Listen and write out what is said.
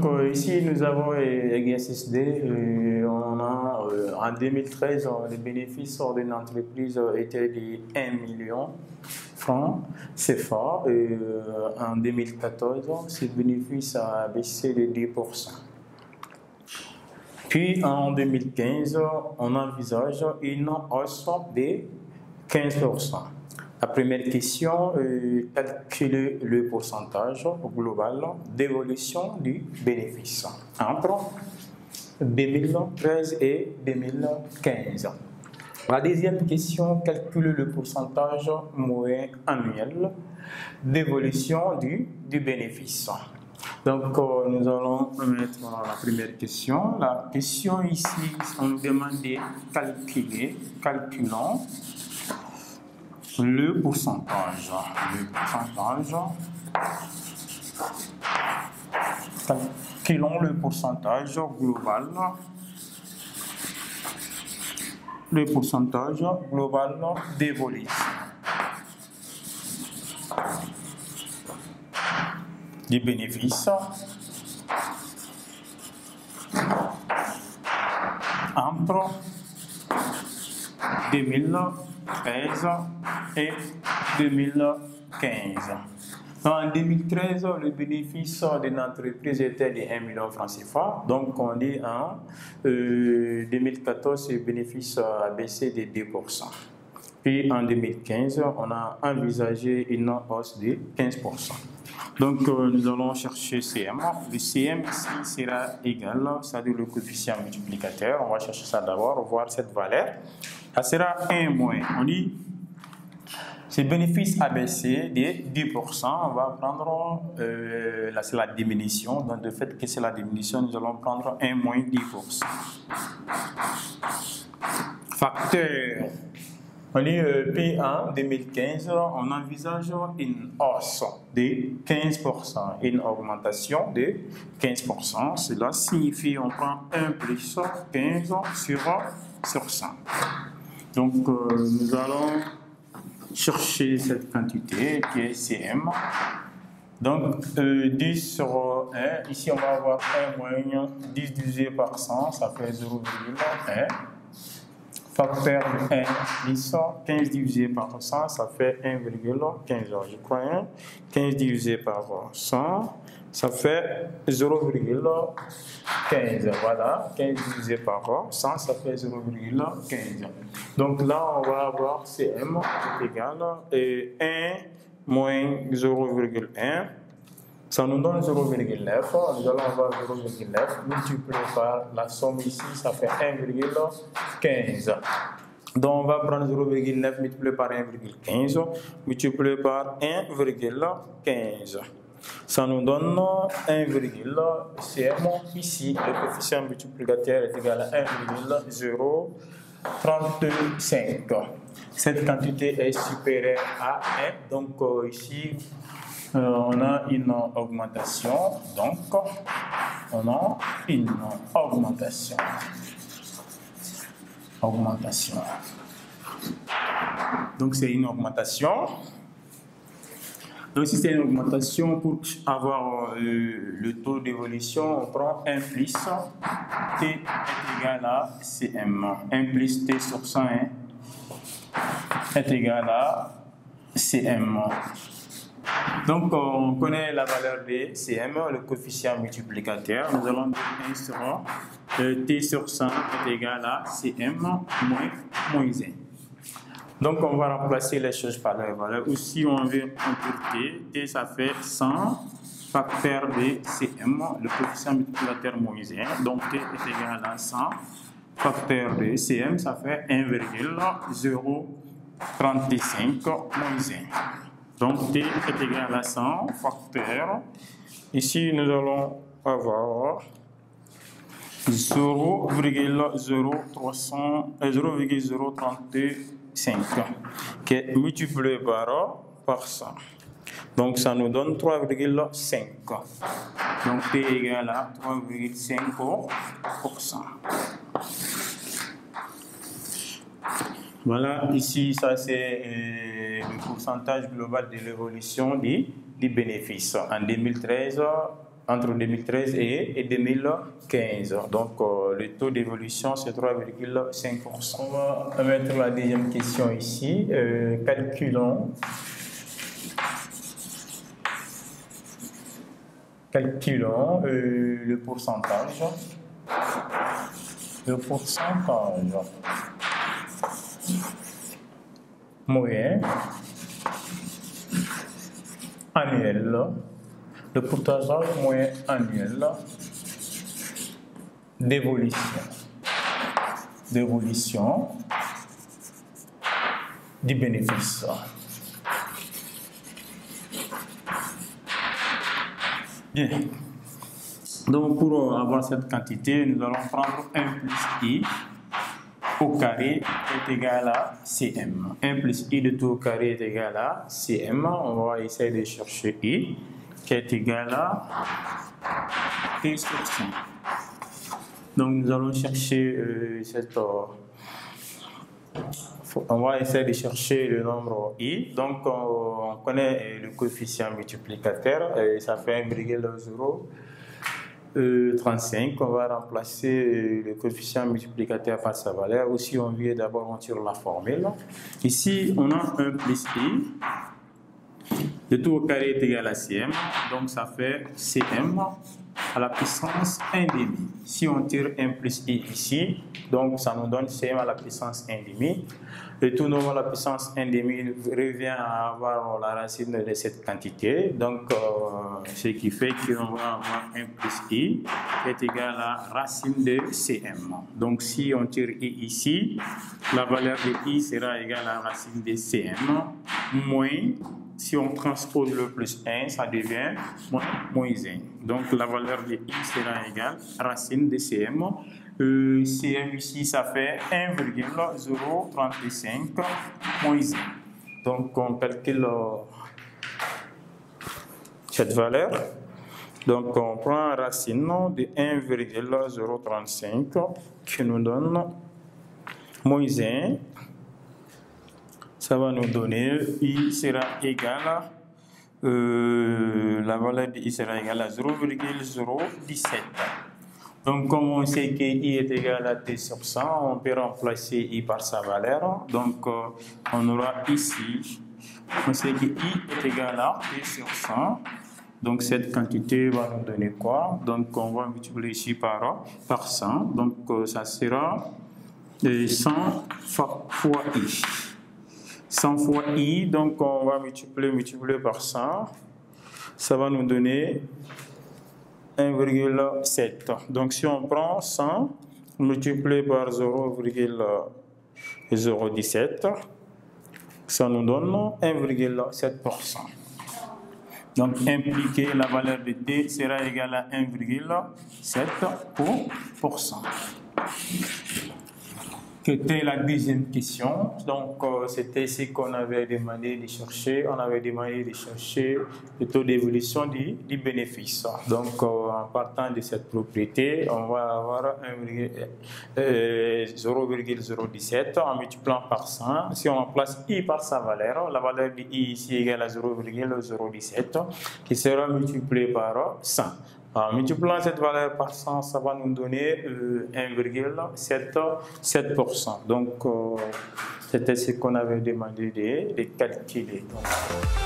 Donc ici nous avons l'exercice D. On a en 2013 les bénéfices d'une entreprise étaient de 1 million francs CFA. En 2014, ces bénéfices a baissé de 10%. Puis en 2015, on envisage une hausse de 15%. La première question, calculer le pourcentage global d'évolution du bénéfice entre 2013 et 2015. La deuxième question, calculer le pourcentage moyen annuel d'évolution du bénéfice. Donc, nous allons mettre la première question. La question ici, on nous demande de calculons le pourcentage. Calculons le pourcentage global. Le pourcentage global d'évolution du bénéfice entre 2013 et 2015. En 2013, le bénéfice d'une entreprise était de 1 million francs CFA. Donc, on dit en 2014, le bénéfice a baissé de 2%. Puis en 2015, on a envisagé une hausse de 15%. Donc, nous allons chercher CM. Le CM ici sera égal, c'est-à-dire le coefficient multiplicateur. On va chercher ça d'abord, voir cette valeur. Ça sera 1 moins. On dit, ce bénéfice a baissé de 10%. On va prendre, là c'est la diminution. Donc, de fait que c'est la diminution, nous allons prendre 1 moins 10%. Facteur. On dit, puis en 2015, on envisage une hausse de 15%, une augmentation de 15%. Cela signifie qu'on prend 1 plus 15 sur 100. Donc, nous allons chercher cette quantité qui est CM. Donc, 10 sur 1, ici on va avoir 1 moins 10 divisé par 100, ça fait 0,1. Facteur de 1 plus 15 divisé par 100, ça fait 1,15. Je crois 15 divisé par 100, ça fait 0,15. Voilà, 15 divisé par 100, ça fait 0,15. Donc là, on va avoir CM égal 1 moins 0,1. Ça nous donne 0,9. Nous allons avoir 0,9 multiplié par la somme ici, ça fait 1,15. Donc on va prendre 0,9 multiplié par 1,15 multiplié par 1,15. Ça nous donne 1, CM ici, le coefficient multiplicateur est égal à 1,035. Cette quantité est supérieure à 1, donc ici, on a une augmentation, donc on a une augmentation. Donc c'est une augmentation. Donc si c'est une augmentation, pour avoir le taux d'évolution, on prend 1 plus T est égal à CM. 1 plus T sur 100 est égal à CM. Donc, on connaît la valeur de CM, le coefficient multiplicateur. Nous allons dire 1 sur T sur 100 est égal à CM moins 1. Donc, on va remplacer les choses par leur valeur. Ou si on veut imputer, T ça fait 100 facteur de CM, le coefficient multiplicateur moins 1. Donc, T est égal à 100 facteur de CM, ça fait 1,035 moins 1. Donc, T est égal à 100 facteur. Ici, nous allons avoir 0,035 qui est multiplié par 100. Donc, ça nous donne 3,5. Donc, T est égal à 3,5%. Voilà, ici, ça c'est le pourcentage global de l'évolution du bénéfice. En 2013, entre 2013 et 2015. Donc, le taux d'évolution, c'est 3,5%. On va mettre la deuxième question ici. Calculons le pourcentage. Moyen annuel. Le pourcentage moyen annuel d'évolution du bénéfice. Bien. Donc, pour avoir cette quantité, nous allons prendre 1 plus I au carré est égal à Cm. 1 plus I de tout au carré est égal à Cm. On va essayer de chercher I qui est égal à T sur 100. Donc, nous allons chercher on va essayer de chercher le nombre I. Donc, on connaît le coefficient multiplicateur et ça fait 1,035. On va remplacer le coefficient multiplicateur par sa valeur. Ou si on vient d'abord, on tire la formule. Ici, on a 1 plus I. Le tout au carré est égal à Cm. Donc, ça fait Cm à la puissance 1,5. Si on tire 1 plus I ici, donc ça nous donne Cm à la puissance 1,5. Le tout normal à la puissance 1,5 revient à avoir la racine de cette quantité. Donc, ce qui fait qu'on va avoir 1 plus I qui est égal à racine de Cm. Donc, si on tire I ici, la valeur de I sera égale à racine de Cm moins, si on transpose le plus 1, ça devient moins 1. Donc, la valeur de I sera égale à racine de Cm. Cm ici, ça fait 1,035 moins 1. Donc, on calcule cette valeur. Donc, on prend racine de 1,035 qui nous donne moins 1. Ça va nous donner I sera égal à la valeur de I sera égale à 0,017. Donc, comme on sait que I est égal à T sur 100, on peut remplacer I par sa valeur. Donc, on aura ici, on sait que I est égal à T sur 100. Donc, cette quantité va nous donner quoi? Donc, on va multiplier ici par 100. Donc, ça sera 100 fois I. 100 fois I, donc on va multiplier par 100. Ça va nous donner 1,7. Donc, si on prend 100 multiplié par 0,017, ça nous donne 1,7%. Donc, impliqué, la valeur de T sera égale à 1,7%. C'était la deuxième question. Donc, c'était ce qu'on avait demandé de chercher. On avait demandé de chercher le taux d'évolution du bénéfice. Donc, en partant de cette propriété, on va avoir 0,017 en multipliant par 100. Si on remplace I par sa valeur, la valeur de I ici est égale à 0,017 qui sera multiplié par 100. En multipliant cette valeur par 100, ça va nous donner 1,7%. Donc, c'était ce qu'on avait demandé de calculer. Donc,